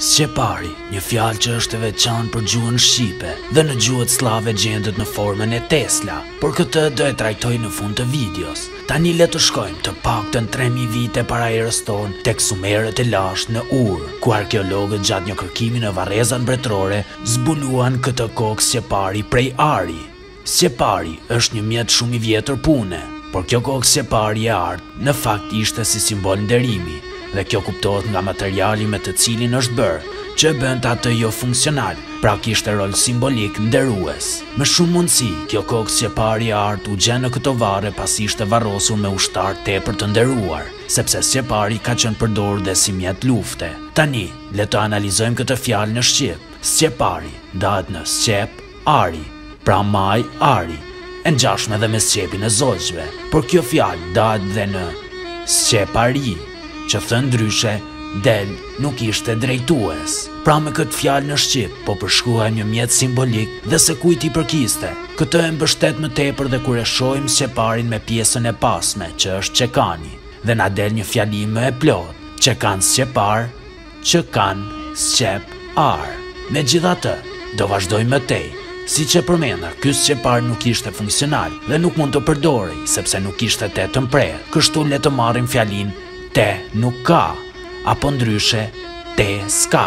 Sqepari, një fjalë që është e veçantë për gjuhën shqipe dhe në gjuhët slave gjendet në formën e Tesla, por këtë do e trajtoj në fund të videos. Tani le të shkojmë të paktën 3000 vite para erës tonë tek Sumerët e lashtë në Ur, ku arkeologët gjatë një kërkimi në varrezat mbretërore zbuluan këtë kokë Sqepari prej ari. Sqepari është një mjet shumë i vjetër pune, por kjo kokë Sqepari e artë në fakt ishte si simbol nderimi, dhe kjo kuptohet nga materiali me të cilin është bërë, që e bënd atë jo funksional, pra kishte rol simbolik nderues. Me shumë mundësi, kjo kokë Sqepari e artë u gjenë në këto varre pas ishte varrosur me ushtar tepër të nderuar, sepse Sqepari ka qenë përdorur dhe si mjet lufte. Tani, le të analizojmë këtë fjalë në shqip. Sqepari ndahet në Sqep, ari, pra maj, ari, e ngjashme edhe me Sqepin e zogjve, por kjo fjalë ndahet dhe në Sqepari, që thënë ndryshe, del nuk ishte drejtues. Pra me këtë fjalë në shqip, po përshkruaj një mjet simbolik dhe se kujt i përkiste. Këtë e mbështet më tepër dhe kur e shohim Sqeparin me pjesën e pasme, që është çekani, dhe na del një fjalim më e plot, çekan Sqepar, që kanë Sqep ar. Megjithatë, do vazhdoj më tej. Si që përmenda, ky Sqepar nuk ishte funksional dhe nuk mund të përdorej, sepse nuk ishte te të mprehur. Kështu le të marrim fjalin te nuk ka, apo ndryshe Teska.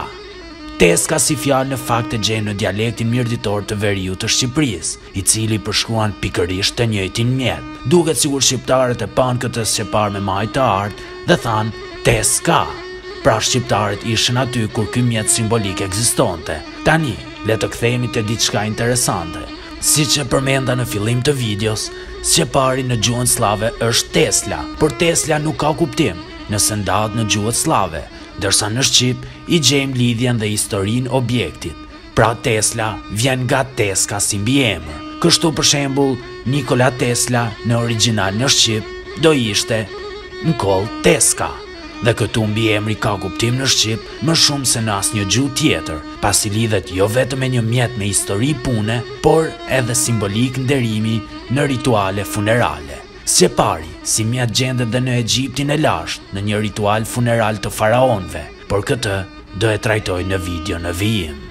Teska si fjalë në fakt e gjejmë në dialektin mirëditor të veriut të Shqipërisë, i cili përshkruan pikërisht të njëjtin mjet. Duket sikur shqiptarët e pan këtë Sqepar me maj të artë dhe thanë Teska. Pra shqiptarët ishin aty kur ky mjet simbolik ekzistonte. Tani, le të kthehemi te diçka interesante. Siç e përmenda në fillim të videos, Sqepari në gjuhën slave është Tesla, por Tesla nuk ka kuptim nëse ndahet në gjuhët slave, ndërsa në shqip i gjejmë lidhjen dhe historinë objektit. Pra Tesla vjen nga Teska si mbiemër. Kështu për shembull, Nikola Tesla në origjinal në shqip do ishte Nikol Teska. Dhe këtu mbiemri ka kuptim në shqip më shumë se në asnjë gjuhë tjetër, pasi lidhet jo vetëm me një mjet me histori pune, por edhe simbolik nderimi në rituale funerale. Sqepari si mjet gjendet dhe në Egjiptin e lashtë në një ritual funeral të faraonëve, por këtë do e trajtoj në video në vijim.